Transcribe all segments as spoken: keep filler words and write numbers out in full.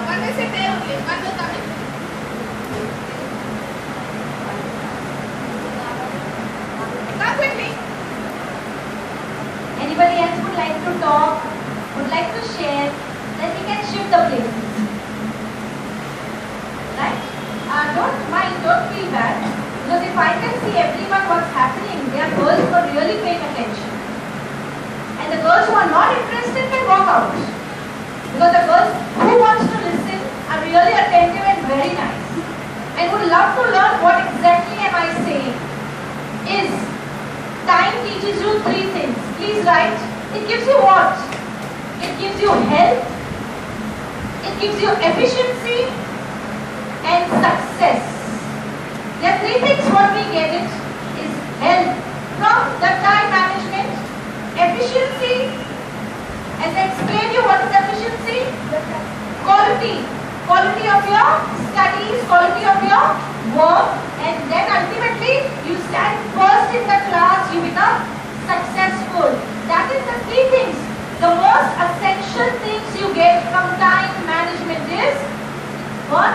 one is it there only. One will come in. Come quickly. Anybody else would like to talk, would like to share, then we can shift the places. Right? Uh, don't mind, don't feel bad. Because if I can see everyone what's happening, there are girls who are really paying attention. And the girls who are not interested can walk out. Because the girls who wants to listen are really attentive and very nice. And would love to learn what exactly am I saying. Is time teaches you three things. Please write. It gives you what? It gives you health. It gives you efficiency and success. There are three things what we get it is health from the time management, efficiency. As I explained you what is efficiency? Quality. Quality of your studies, quality of your work, and then ultimately you stand first in the class, you become successful. That is the three things. The most essential things you get from time management is what?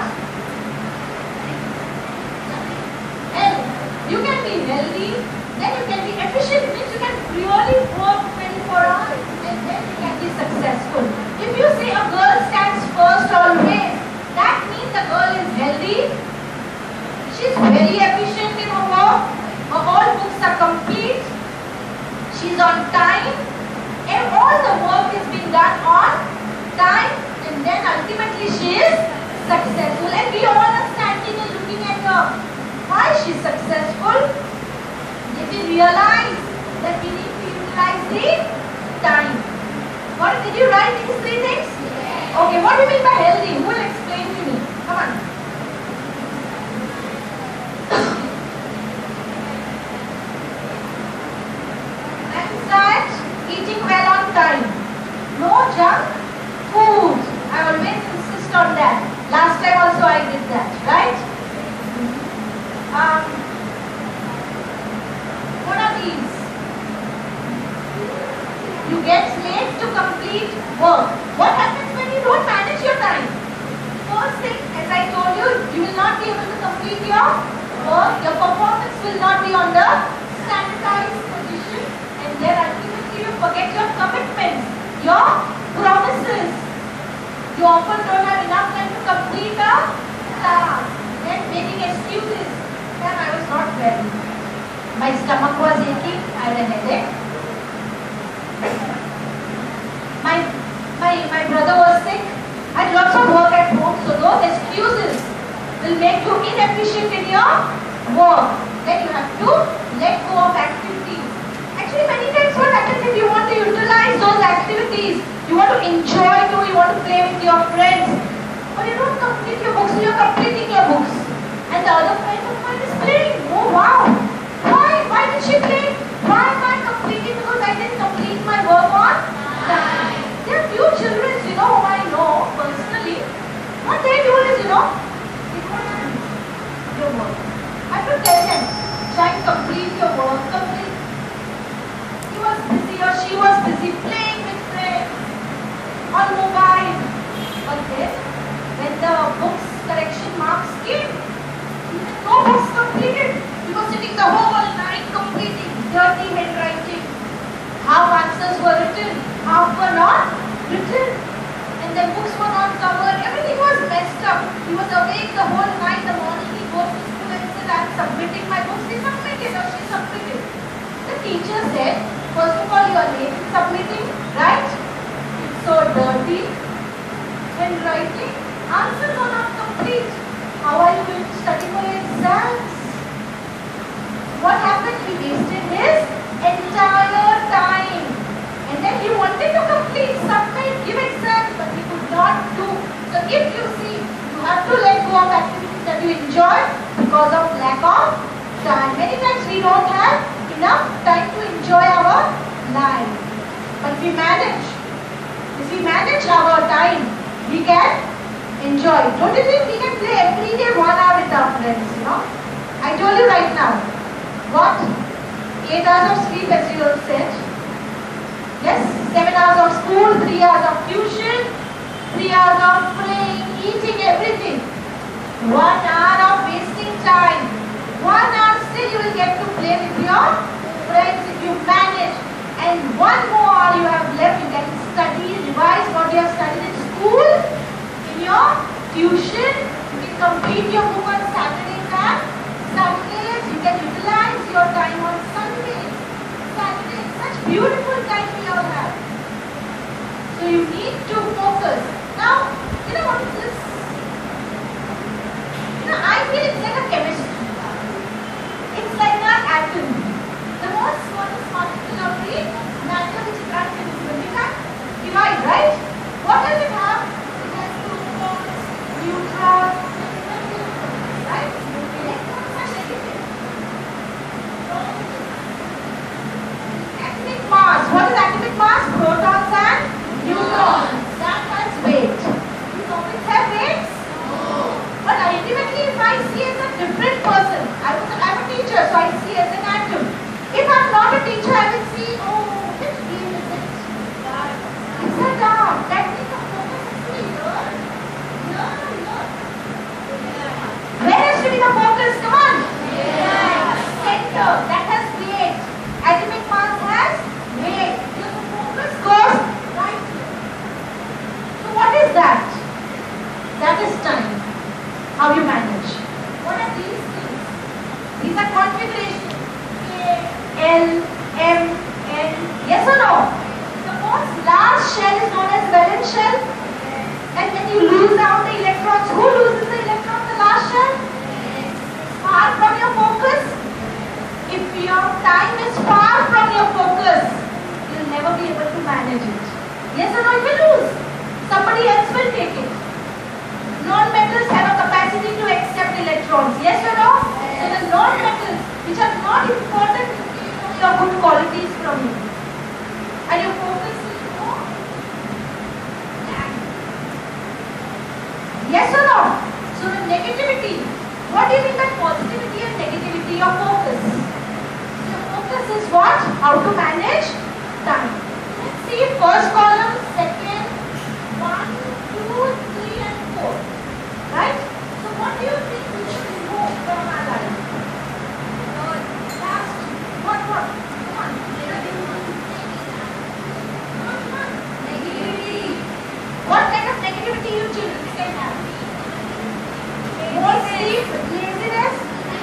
Health. You can be healthy, then you can be efficient, means you can really work twenty-four hours, and then you can be successful. If you say a girl stands first always, that means the girl is healthy, she's very efficient in her work, her all books are complete, she's on time, and all the work is being done on time, and then ultimately she is successful. And we all are standing and looking at her. Why she's successful? If we realize that we need to utilize the time. What did you write these three things? Yes. Okay, what do you mean by healthy? Who will explain to me? Come on. And that eating well on time. No junk food. I always insist on that. Last time also I did that, right? Um, what are these? You get late to complete work. What happens when you don't manage your time? First thing, as I told you, you will not be able to complete your work. Your performance will not be on the standardized position, and then ultimately you forget your commitments, your promises. You often don't have enough time to complete a task. Then making excuses. Then I was not well. My stomach was aching. I had a headache. My, my, my brother was sick. I had lots of work at home. So those excuses will make you inefficient in your work. Then you have to let go of activities. Actually, many times what happens if you want to utilize those activities, you want to enjoy too, you want to play with your friends, but you don't complete your books, you are completing your books. And the other friend of mine is playing. Oh wow! Why? Why did she play? Why am I completing? Because I didn't complete my work on time. There are few children, you know, whom I know personally. What they do is, you know, they don't have your work. I have to tell them, try and complete your work, complete. He was busy or she was busy playing with friends on mobile. But then, when the books correction marks came, no books completed. He was sitting the whole night completing dirty handwriting. Half answers were written, half were not written. And then books were not covered. Everything was messed up. He was awake the whole night. The morning he goes to school and said, I am submitting my books. He submitted or she submitted. The teacher said, first of all, you are late in submitting, right? It's so dirty. Handwriting. Answers are not complete. How are you going to study for your exams? What happened? He wasted his entire time. And then he wanted to complete, submit, give exams, but he could not do. So if you see, you have to let go of activities that you enjoy because of lack of time. Many times we don't have enough time to enjoy our life. But we manage. If we manage our time, we can enjoy. Don't you think we can play every day one hour with our friends, you know? I told you right now. What? Eight hours of sleep as you said. Yes? Seven hours of school, three hours of tuition, three hours of playing, eating everything. One hour of wasting time. One hour still you will get to play with your friends if you manage. And one more hour you have left, you can study, revise what you have studied in school, in your tuition. You can complete your book on Saturdays and Sundays. You can utilize your time on Sundays, Saturdays. Such beautiful time we all have. So you need to focus. Now, you know what is this? You know, I feel it's like a chemistry. It's like an atom. The most smallest molecule of the matter which is indivisible. We can divide, right? What does it have? It has protons, neutrons, right? Electrons are negative. Atomic mass. What is atomic mass? Protons and neutrons. That has weight. Do topics have weights? No. But ultimately, if I see as a different person, I was a, I'm a teacher, so I see as an atom. If I'm not a teacher, I will see, oh, which game is it? It's a dog. That means the focus has to be here, here, here. Where has to be the focus? Come on. Yeah. Center. That has weight. Atomic mass has weight. So the focus goes right here. So what is that? That is time. How you manage. What are these things? These are configurations. L, M, N. Yes or no? The most large shell is known as valence shell. And when you lose out the electrons, who loses the electrons? The last shell? Far from your focus. If your time is far from your focus, you'll never be able to manage it. Yes or no? It will lose. Somebody else will take it. Non-metals have a capacity to accept electrons. Yes or no? Yes. So the non-metals, which are not important to your good qualities from you, and your focus is more. Yes or no? So the negativity. What do you mean by positivity and negativity? Your focus. So your focus is what? How to manage time. Let's see first column, second, one, two, three, and four. Right? So what do you think we should remove from our life? Last, what, what? Come on. Negativity. What kind of negativity you children can have? More sleep, laziness.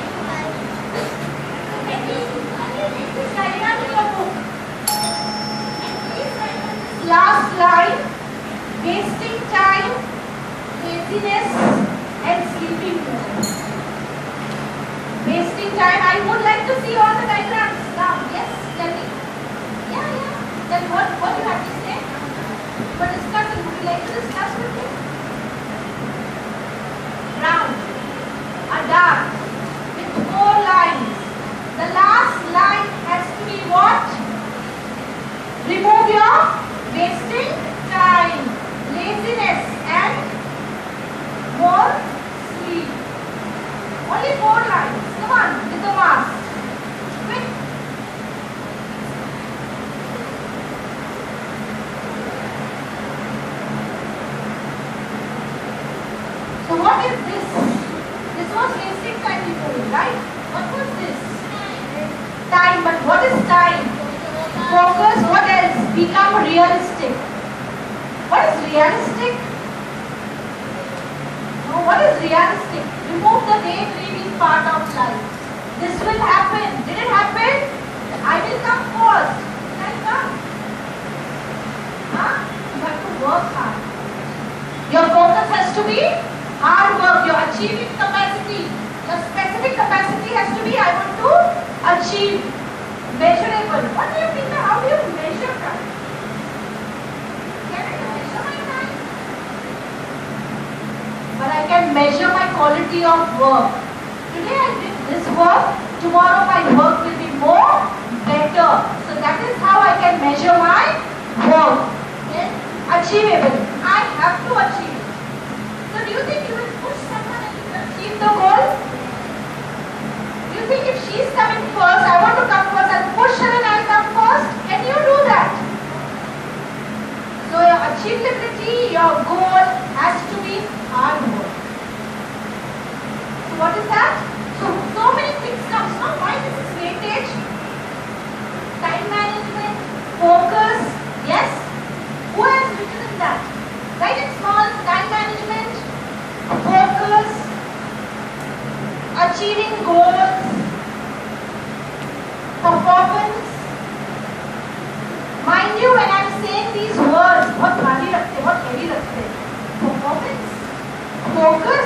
Last line, wasting time, laziness, and sleeping more. Wasting time. I would like to see all the diagrams now. Yes, tell me. Yeah, yeah. Then what, what you have to say? For discussing, would you like to discuss with me? Round. A dark. With four lines. The last line has to be what? Remove your wasting time, laziness, and more sleep. Only four lines. Come on, with the mask. Quick. So what is this? This was wasting time before, right? What was this? Time. But what is time? Focus. What else? Become realistic. What is realistic? No, what is realistic? Remove the daydreaming part of life. This will happen. Did it happen? I will come first. Can I come? Huh? You have to work hard. Your focus has to be hard work. Your achieving capacity. Your specific capacity has to be, I want to achieve. Measurable. What do you think? How do you measure time? Can I measure my time? But I can measure my quality of work. Today I did this work. Tomorrow my work will be more better. So that is how I can measure my work. Then achievable. I have to achieve it. So do you think you will push someone and achieve the goal? Do you think if she is coming first, I want to come first, I'll push her and I'll come first? Can you do that? So your achievability, your goal has to be hard work. So what is that? So, so many things come. So why this is weightage? Time management, focus, yes? Who has written in that? Write it small, time management, focus, achieving goals, performance. Mind you, when I am saying these words, what heavy रखते, what heavy रखते? Performance, focus.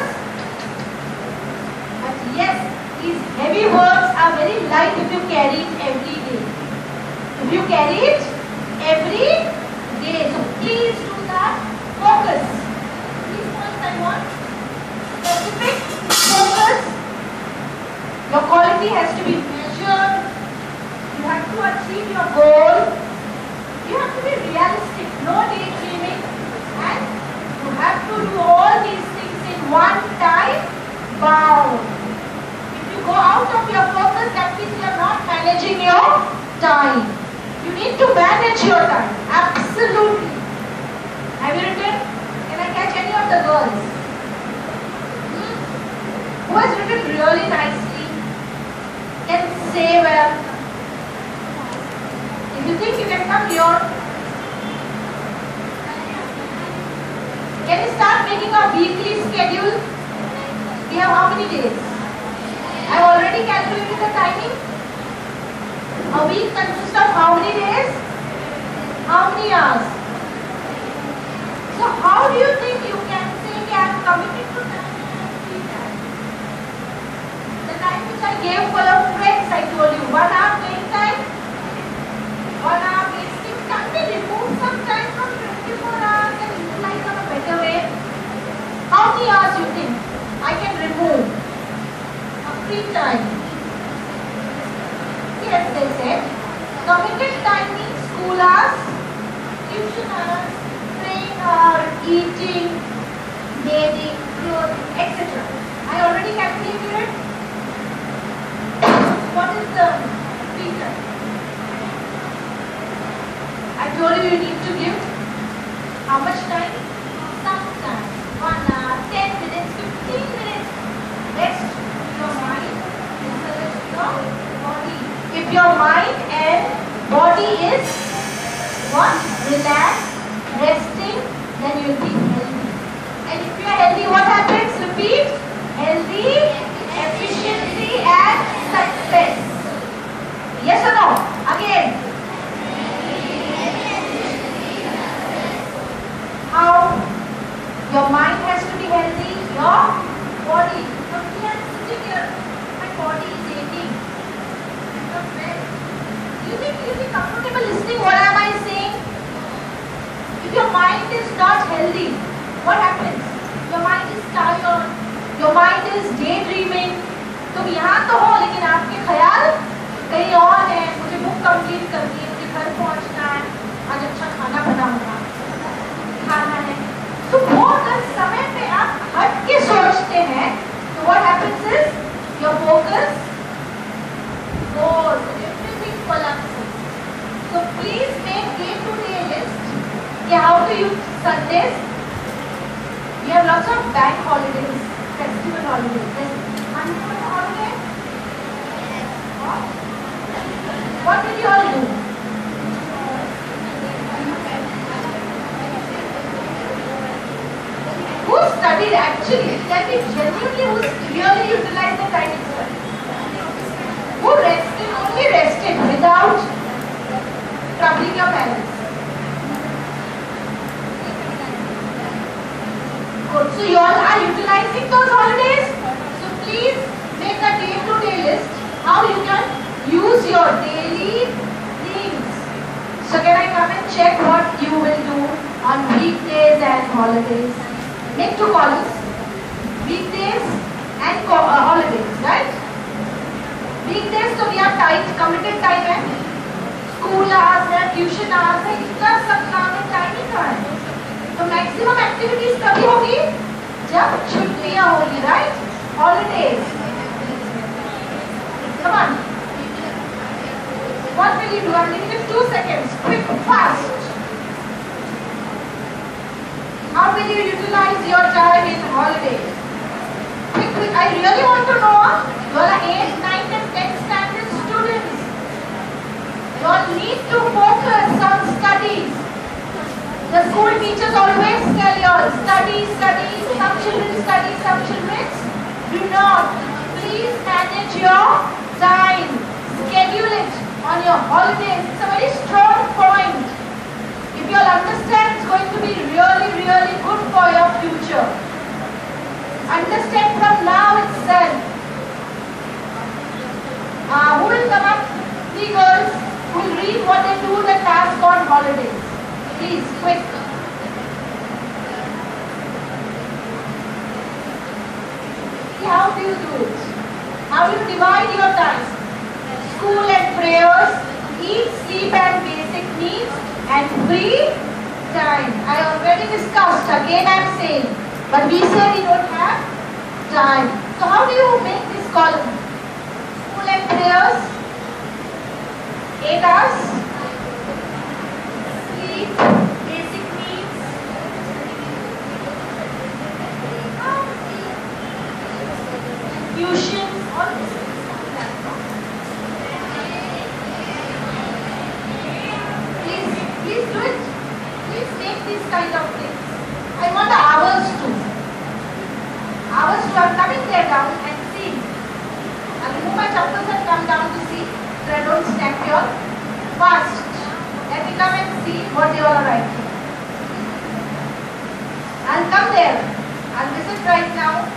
But yes, these heavy words are very light if you carry it every day. If you carry it every day, so please do that. Focus. These points I want. Specific focus. Your quality has to be measured. You have to achieve your goal. You have to be realistic, no daydreaming, and you have to do all these things in one time bound. If you go out of your focus, that means you are not managing your time. You need to manage your time, absolutely. Have you written? Can I catch any of the girls? Hmm? Who has written really nicely? Can say well. If you think you can come here, can you start making a weekly schedule? We have how many days? I have already calculated the timing. A week consists of how many days? How many hours? So how do you think you can say that I am committed to time and I am free time? The time which I gave for your friends, I told you, one hour playing time, one hour wasting time. We remove some time from twenty-four hours and utilize on a better way. How many hours you think I can remove a free time? Yes, they said committed time means school hours, tuition hours, playing hours, eating, bathing, clothing, et cetera. I already calculated it. What is the free time? I told you you need to give how much time? Some time. One hour, ten minutes, fifteen minutes. Rest your mind, rest your body. If your mind and body is what? Relaxed, resting, then you will be healthy. And if you are healthy, what happens? Repeat. Healthy, efficiency and success. Yes or no? Again. How? Your mind has to be healthy. Your body. So we are sitting here. My body is aching. Do you think you will be comfortable listening? What am I saying? If your mind is not healthy, what happens? Your mind is tired. Your mind is daydreaming. तुम यहाँ तो हो लेकिन आपके ख्याल कहीं और है. मुझे बुक कंप्लीट करनी है, मुझे घर पहुँचना है, आज अच्छा खाना बनाऊंगा, खाना है. तो वो अगर समय पे आप हट के सोचते हैं, तो what happens is your focus goes, everything collapses. So please make day-to-day list. Yeah, how to use Sundays? We have lots of bank holidays, festival holidays. Yes. Monday was a holiday. What? What did you all do? Who studied actually? Can we genuinely who really utilized the time in study? Who rested, only rested without troubling your parents? Good. So you all are utilizing those holidays. So please make a day-to-day list how you can use your daily things. So can I come and check what you will do on weekdays and holidays? Make two columns. Weekdays and uh, holidays, right? Weekdays so we have tight, committed time है. School hours है, tuition hours है, इतना सब काम है, time ही कहाँ है? तो maximum activities कभी होगी? जब छुट्टियाँ होगी, right? Holidays. Come on. What will you do? I'm giving you two seconds. Quick, fast. How How will you utilize your time in holidays? Quick, quick, I really want to know. You are eighth, ninth and tenth standard students. You all need to focus on studies. The school teachers always tell you, study, study, some children study, some children do not. Please manage your time. Schedule it on your holidays. It's a very strong point. If you all understand, it's going to be really, really good for your future. Understand from now itself. Uh, who will come up? Three girls who will read what they do the task on holidays. Please, quick. See, how do you do it? How you divide your time? School and prayers, eat, sleep and basic needs, and free time. I already discussed, again I am saying, but we say we don't have time. So how do you make this column? School and prayers, eight hours, sleep, basic needs, tuition, all this. Please, please do it. Please make these kind of things. I want the hours too. Hours to are coming there down and see. I'll remove my chappals and come down to see so I don't snap you all. Fast. Let me come and see what you all are writing. I'll come there. I'll visit right now.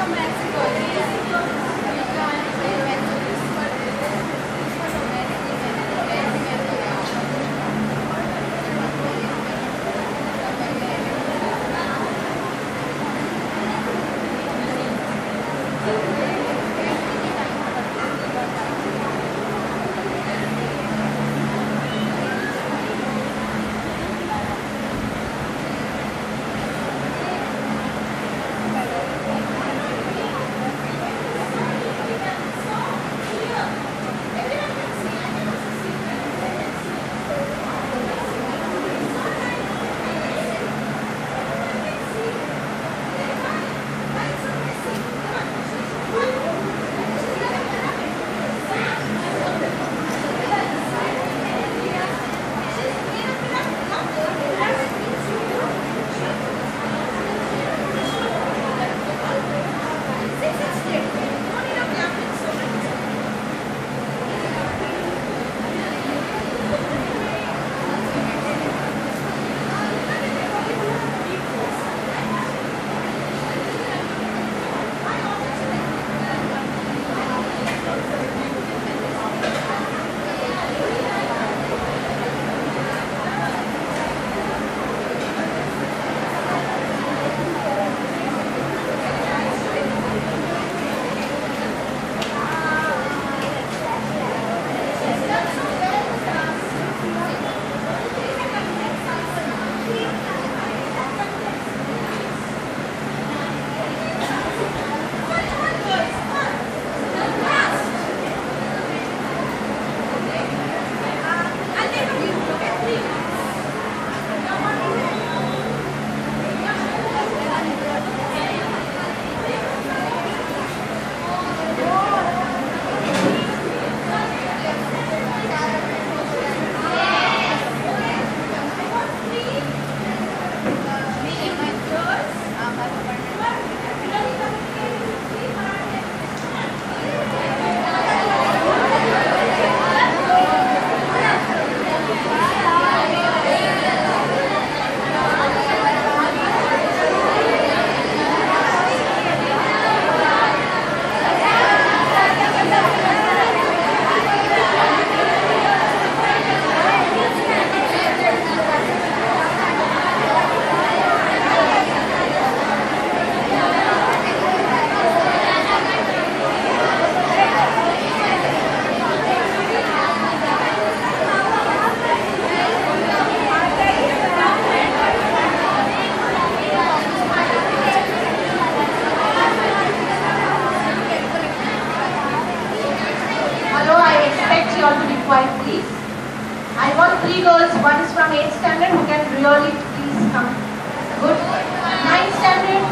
three girls, one is from eighth standard who can really please come. Good. ninth standard.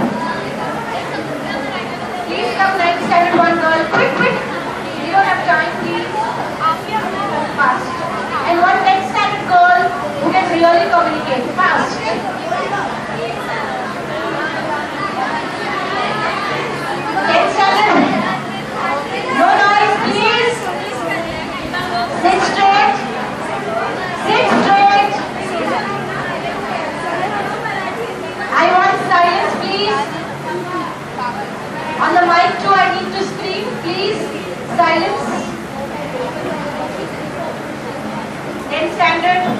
Please come ninth standard, one girl. Quick, quick. We don't have time, please. Fast. And one tenth standard girl who can really communicate. Fast. tenth standard. No noise, please. Sit straight. Sit straight. I want silence, please. On the mic too, I need to scream, please. Silence. tenth standard.